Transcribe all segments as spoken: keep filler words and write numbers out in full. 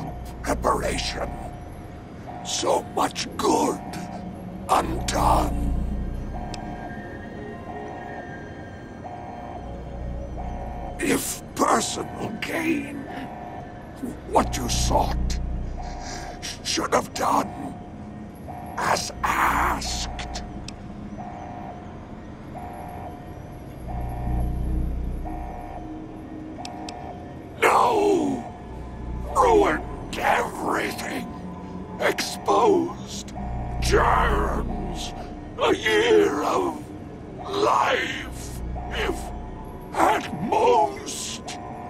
preparation. So much good undone. If personal gain, what you sought, should have done as asked. No! Ruined everything. Exposed germs. A year of life, if at most.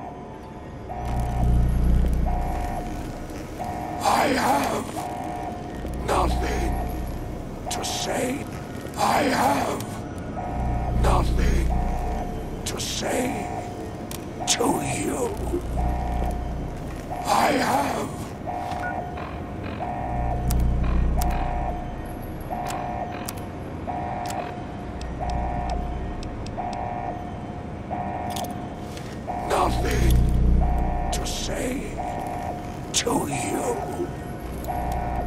I have nothing to say. I have nothing to say to you. I have nothing to say to you.